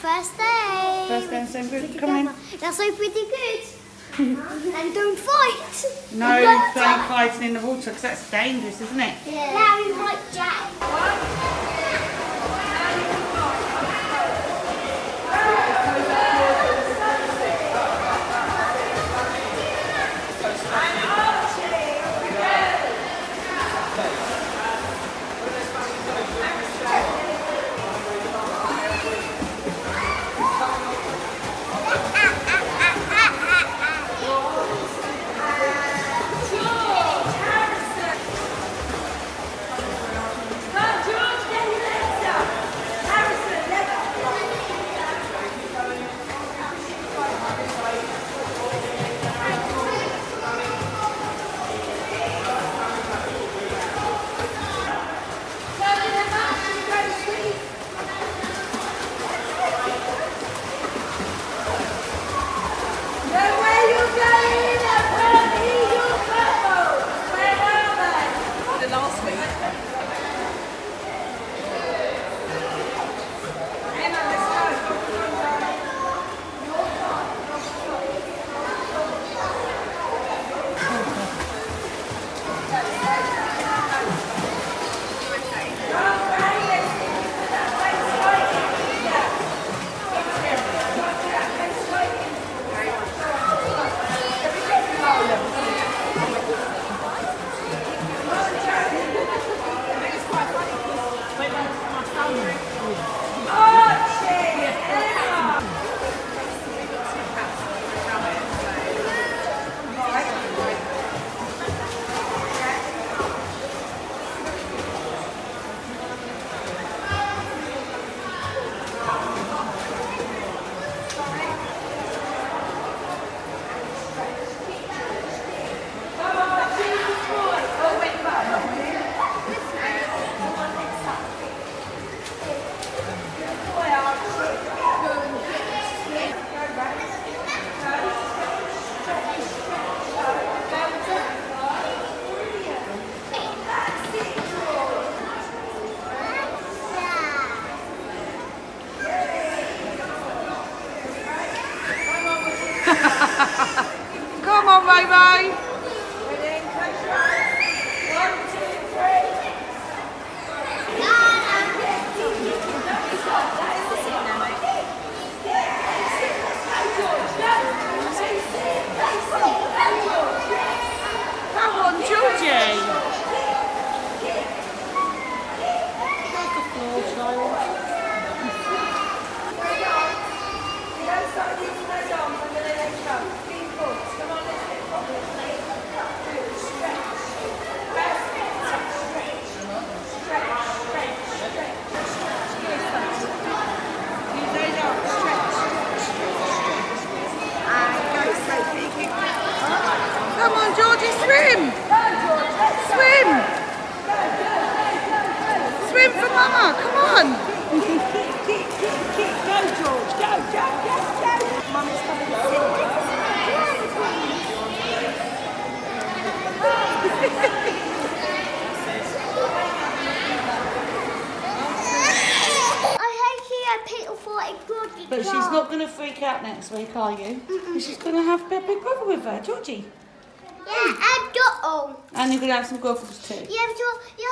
First day. First day, so good. Come on. That's so pretty good. And don't fight. No, don't fighting in the water because that's dangerous, isn't it? Yeah. Now we might Jack. Come on, bye-bye. Come on, Georgie. Come on, Georgie, swim! Swim! Swim for Mama, come on! Go, George, go! Mummy's coming But she's not going to freak out next week, are you? She's going to have Big Brother with her, Georgie. Yeah, and And you're going to have some goggles too. you